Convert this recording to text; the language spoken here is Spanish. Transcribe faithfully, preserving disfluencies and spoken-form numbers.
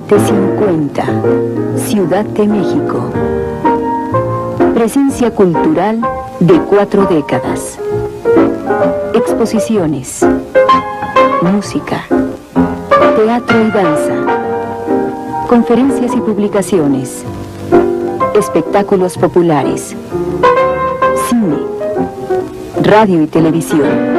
T cincuenta, Ciudad de México. Presencia cultural de cuatro décadas. Exposiciones, música, teatro y danza, conferencias y publicaciones, espectáculos populares, cine, radio y televisión.